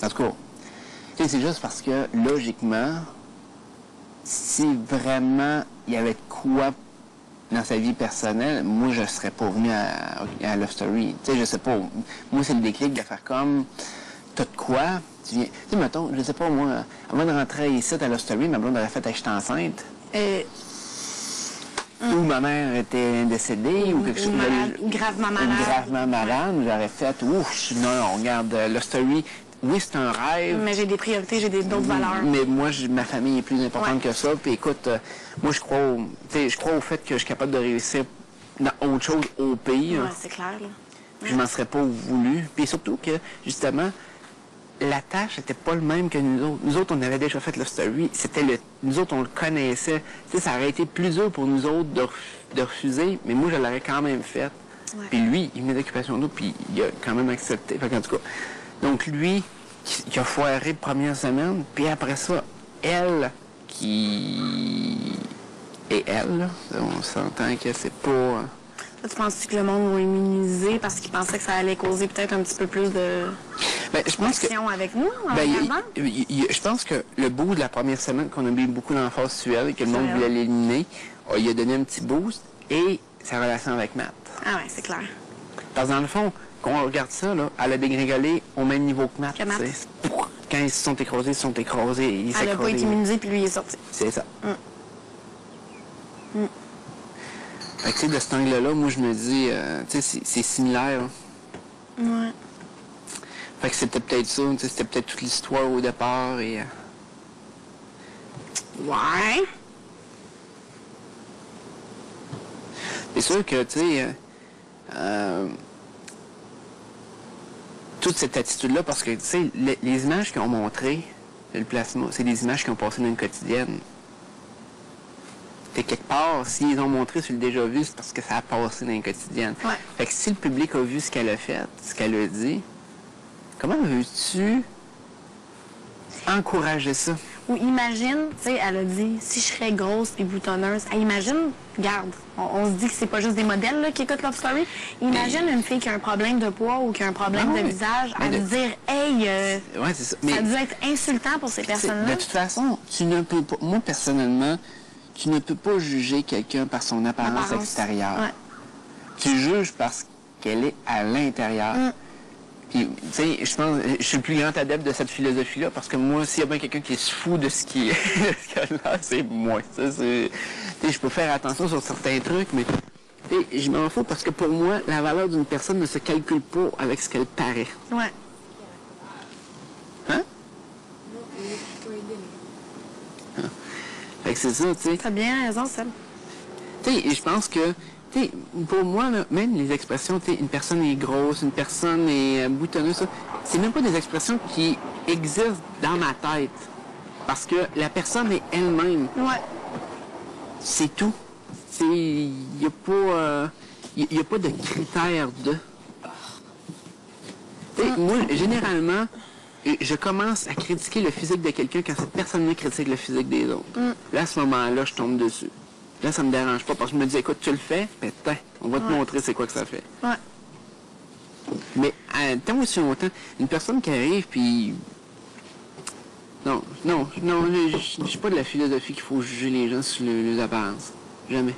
En tout cas, tu sais, c'est juste parce que, logiquement, si vraiment il y avait de quoi dans sa vie personnelle, moi, je serais pas venu à Love Story. Tu sais, je sais pas. Moi, c'est le déclic de faire comme, t'as de quoi, tu viens... Tu sais, mettons, je sais pas, moi, avant de rentrer ici à Love Story, ma blonde aurait fait que j'étais enceinte. Ou ma mère était décédée, ou quelque chose. Gravement malade. Gravement malade, j'aurais fait, ouf, non, regarde, Love Story, oui, c'est un rêve. Mais j'ai des priorités, j'ai d'autres valeurs. Mais moi, ma famille est plus importante que ça. Puis écoute, moi, je crois au fait que je suis capable de réussir dans autre chose au pays. Ouais, c'est clair, là. Puis je m'en serais pas voulu. Puis surtout que, justement, la tâche n'était pas le même que nous autres. Nous autres, on avait déjà fait Love Story. Nous autres, on le connaissait. Tu sais, ça aurait été plus dur pour nous autres de refuser, mais moi, je l'aurais quand même fait. Ouais. Puis lui, il venait d'occupation d'eau, puis il a quand même accepté. Fait qu'en tout cas, donc lui, qui a foiré première semaine, puis après ça, elle, qui... Et elle, là, on s'entend que c'est pas... Tu penses que le monde va immuniser parce qu'il pensait que ça allait causer peut-être un petit peu plus de d'action avec nous en regardant? Je pense que le bout de la première semaine qu'on a mis beaucoup l'emphase sur elle et que le monde voulait l'éliminer, il a donné un petit boost et sa relation avec Matt. Ah ouais, c'est clair. Parce que dans le fond, quand on regarde ça, là, elle a dégringolé au même niveau que Matt. Quand ils se sont écrasés, ils se sont écrasés. Elle n'a pas été immunisée puis lui il est sorti. C'est ça. Fait que, tu sais, de cet angle-là, moi, je me dis, tu sais, c'est similaire. Ouais. Fait que c'était peut-être ça, tu sais, c'était peut-être toute l'histoire au départ et... Ouais. C'est sûr que, tu sais, toute cette attitude-là, parce que, tu sais, les images qu'ils ont montrées, le plasma, c'est des images qui ont passé dans une quotidienne. Et quelque part, s'ils ont montré sur le déjà vu, c'est parce que ça a passé dans une quotidienne. Ouais. Fait que si le public a vu ce qu'elle a fait, ce qu'elle a dit, comment veux-tu encourager ça? Ou imagine, tu sais, elle a dit, si je serais grosse puis boutonneuse, imagine, regarde, on se dit que c'est pas juste des modèles là, qui écoutent Love Story. Imagine une fille qui a un problème de poids ou qui a un problème de visage, à lui dire, hey, ouais, c'est ça. Ça a dû être insultant pour ces personnes-là. De toute façon, tu ne peux pas, moi personnellement, tu ne peux pas juger quelqu'un par son apparence extérieure. Ouais. Tu juges parce qu'elle est à l'intérieur. Puis, tu sais, je pense, je suis le plus grand adepte de cette philosophie-là parce que moi, s'il y a bien quelqu'un qui se fout de ce qui est, là, c'est moi. Tu sais, je peux faire attention sur certains trucs, mais je m'en fous parce que pour moi, la valeur d'une personne ne se calcule pas avec ce qu'elle paraît. Ouais. Hein? Fait que c'est ça, tu sais. T'as bien raison, Sam. Tu sais, je pense que, tu sais, pour moi, là, même les expressions, tu sais, une personne est grosse, une personne est boutonneuse, ça, c'est même pas des expressions qui existent dans ma tête. Parce que la personne est elle-même. Ouais. C'est tout. Il n'y a pas... y a pas de critères de... Tu sais, moi, généralement, je commence à critiquer le physique de quelqu'un quand cette personne-là critique le physique des autres. Là, à ce moment-là, je tombe dessus. Là, ça me dérange pas parce que je me dis, écoute, tu le fais, putain, on va te montrer c'est quoi que ça fait. Ouais. Mais tant aussi longtemps, une personne qui arrive, puis... Non, je suis pas de la philosophie qu'il faut juger les gens sur les apparences. Jamais.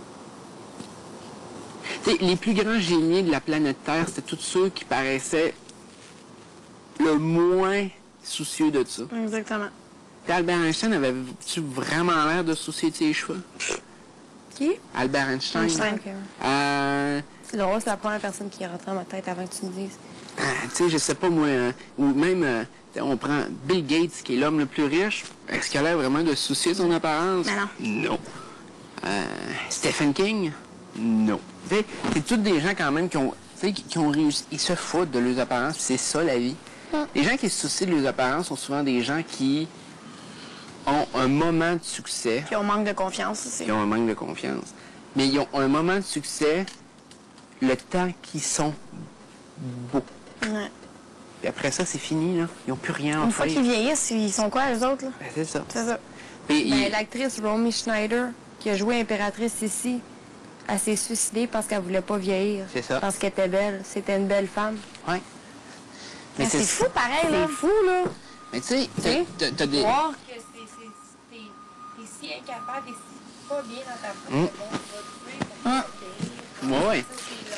Tu sais, les plus grands génies de la planète Terre, c'était tous ceux qui paraissaient le moins soucieux de ça. Exactement. Puis Albert Einstein avait-tu vraiment l'air de se soucier de ses cheveux? Qui? Albert Einstein. Einstein. C'est drôle, c'est la première personne qui est rentrée dans ma tête avant que tu me dises. Tu sais, je sais pas moi, ou même, on prend Bill Gates, qui est l'homme le plus riche, est-ce qu'il a l'air vraiment de se soucier de son apparence? Non. Stephen King? Non. Tu sais, c'est tous des gens quand même qui ont réussi, ils se foutent de leurs apparences, c'est ça la vie. Les gens qui se soucient de leurs apparences sont souvent des gens qui ont un moment de succès. Puis on manque de confiance aussi. Ils ont un manque de confiance. Mais ils ont un moment de succès le temps qu'ils sont beaux. Ouais. Puis après ça, c'est fini, là. Ils n'ont plus rien à Une fois faire. qu'ils vieillissent, ils sont quoi, les autres, là? Ben, c'est ça. C'est ça. Puis, L'actrice Romy Schneider, qui a joué Impératrice ici, elle s'est suicidée parce qu'elle voulait pas vieillir. C'est ça. Parce qu'elle était belle. C'était une belle femme. ouais. Mais c'est fou, pareil, là. C'est fou, là. Mais tu sais, t'as des... Voir que t'es si incapable et si pas bien dans ta propre monde, tu vas Ouais.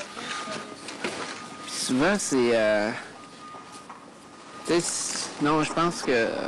Puis souvent, c'est... tu sais, non, je pense que... de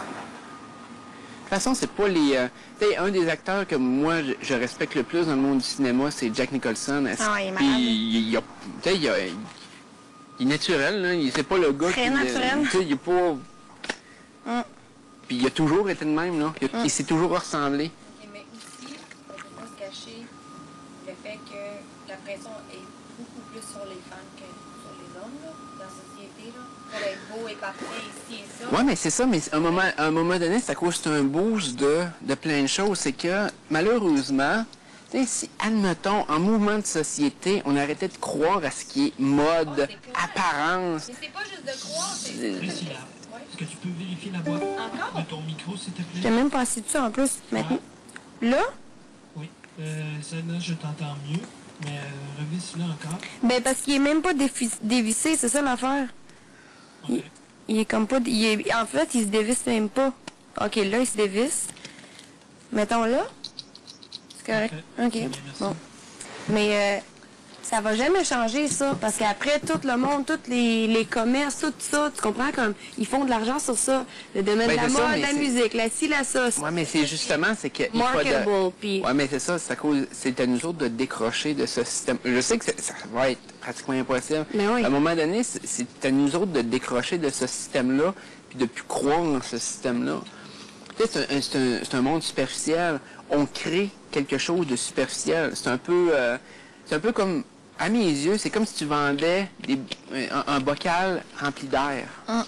toute façon, c'est pas les... tu sais, un des acteurs que moi, je respecte le plus dans le monde du cinéma, c'est Jack Nicholson. Ah, il est malade. Puis, tu sais, il est naturel, là. C'est pas le gars Très qui... naturel. Tu sais, il est pas... Puis il a toujours été le même, là. Il s'est toujours ressemblé. Mais aussi, on ne peut pas se cacher le fait que la pression est beaucoup plus sur les femmes que sur les hommes, là, dans la société, là. Pour être beau et parfait, ici et ça. Oui, mais c'est ça, mais à un moment donné, c'est à cause d'un boost de plein de choses. C'est que, malheureusement, tu sais, si, admettons, en mouvement de société, on arrêtait de croire à ce qui est mode, apparence. Mais c'est pas juste de croire, c'est... Priscilla, est-ce que tu peux vérifier la boîte Encore? de ton micro, s'il te J'ai plaît? même pas assis dessus, en plus. Maintenant. Là? Oui. Celle-là, je t'entends mieux, mais revisse-la encore. Ben, parce qu'il est même pas dévissé, c'est ça l'affaire. OK. Il est comme pas... en fait, il se dévisse même pas. OK, là, il se dévisse. Mettons là. C'est correct. Parfait. OK, Très bien, merci. bon. Mais ça va jamais changer, ça. Parce qu'après, tout le monde, tous les commerces, tout ça, tu comprends? Comme, ils font de l'argent sur ça. Le domaine Ben, de la c'est ça, mode, mais la c'est- musique, la ci, la ça. Oui, mais c'est justement, c'est que... Marketable, puis... Oui, mais c'est ça, c'est à cause... C'est à nous autres de décrocher de ce système. Je sais que ça va être pratiquement impossible. Mais oui. À un moment donné, c'est à nous autres de décrocher de ce système-là, puis de plus croire dans ce système-là. Tu sais, c'est un monde superficiel. On crée quelque chose de superficiel. C'est un peu comme... À mes yeux, c'est comme si tu vendais un bocal rempli d'air.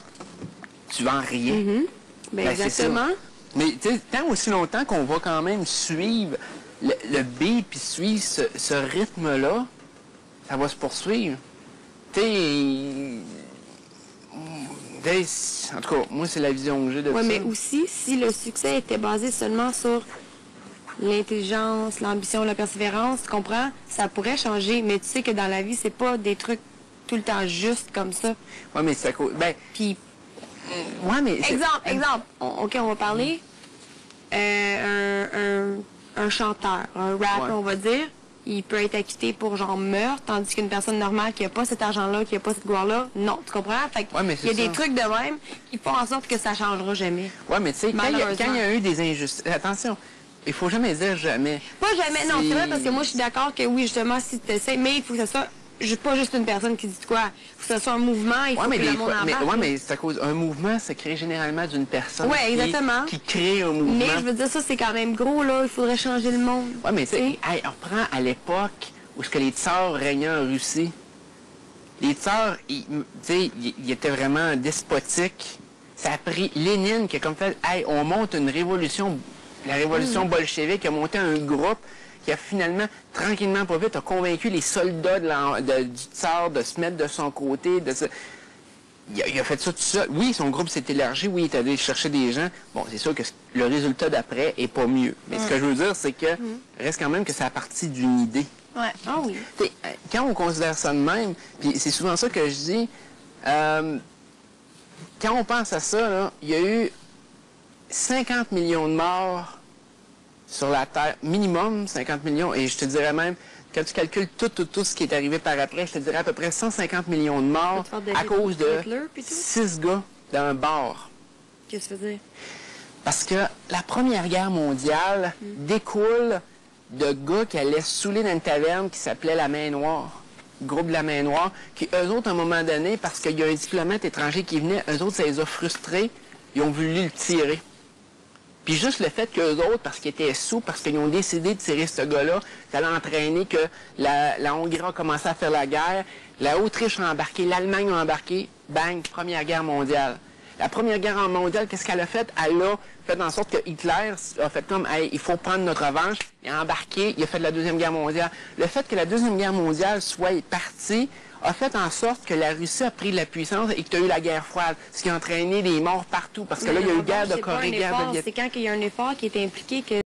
Tu vends rien. Ben, Ben, c'est exactement. ça. Mais tu sais, tant aussi longtemps qu'on va quand même suivre le beat puis suivre ce rythme-là, ça va se poursuivre. Tu sais, en tout cas, moi, c'est la vision que j'ai de Oui, ça. mais aussi, si le succès était basé seulement sur l'intelligence, l'ambition, la persévérance, tu comprends? Ça pourrait changer, mais tu sais que dans la vie, c'est pas des trucs tout le temps justes comme ça. Ouais, mais c'est à cause... Ben, Puis, ouais, mais... exemple. OK, on va parler. Un chanteur, un rapper, Ouais. on va dire, il peut être acquitté pour genre meurtre, tandis qu'une personne normale qui n'a pas cet argent-là, qui n'a pas cette gloire-là, non, tu comprends? Fait que Ouais, mais il y a c'est des ça. trucs de même qui font en sorte que ça changera jamais. Ouais, mais tu sais, quand il y Malheureusement. a eu des injustices... Attention, il faut jamais dire jamais. Pas jamais, non, c'est vrai, parce que moi, je suis d'accord que oui, justement, si tu essaies, mais il faut que ce soit pas juste une personne qui dit quoi. Il faut que ce soit un mouvement, il faut Ouais, mais que le des monde fois, embarque. ouais, mais c'est à cause... Un mouvement se crée généralement d'une personne Ouais, exactement. qui crée un mouvement. Mais je veux dire, ça, c'est quand même gros, là. Il faudrait changer le monde. Ouais, mais tu sais, T'sais. hey, on reprend à l'époque où ce que les tsars régnaient en Russie. Les tsars, tu sais, ils étaient vraiment despotiques. Ça a pris Lénine qui a comme fait, hey, on monte une révolution, la révolution bolchevique a monté un groupe qui a finalement, tranquillement, pas vite, a convaincu les soldats du tsar de se mettre de son côté, il a fait ça tout seul. Oui, son groupe s'est élargi, oui, il est allé chercher des gens. Bon, c'est sûr que le résultat d'après est pas mieux. Mais ce que je veux dire, c'est que reste quand même que ça a parti d'une idée. Ouais. Ah oui. T'sais, quand on considère ça de même, puis c'est souvent ça que je dis, quand on pense à ça, là, il y a eu 50 millions de morts sur la Terre, minimum 50 millions, et je te dirais même, quand tu calcules tout ce qui est arrivé par après, je te dirais à peu près 150 millions de morts Tu parles de à cause de Hitler, puis tout? 6 gars d'un bar. Qu'est-ce que tu veux dire? Parce que la Première Guerre mondiale découle de gars qui allaient saouler dans une taverne qui s'appelait la Main Noire. Le groupe de la Main Noire, qui eux autres, à un moment donné, parce qu'il y a un diplomate étranger qui venait, eux autres, ça les a frustrés, ils ont voulu le tirer. Puis juste le fait qu'eux autres, parce qu'ils étaient sous, parce qu'ils ont décidé de tirer ce gars-là, ça allait entraîner que la Hongrie a commencé à faire la guerre, la Autriche a embarqué, l'Allemagne a embarqué, bang, Première Guerre mondiale. La Première Guerre mondiale, qu'est-ce qu'elle a fait? Elle a fait en sorte que Hitler a fait comme, hey, il faut prendre notre revanche. Il a embarqué, il a fait la Deuxième Guerre mondiale. Le fait que la Deuxième Guerre mondiale soit partie a fait en sorte que la Russie a pris de la puissance et que tu as eu la guerre froide, ce qui a entraîné des morts partout. Parce que là, il y a eu guerre de Corée, guerre de Vietnam. C'est quand il y a un effort qui est impliqué que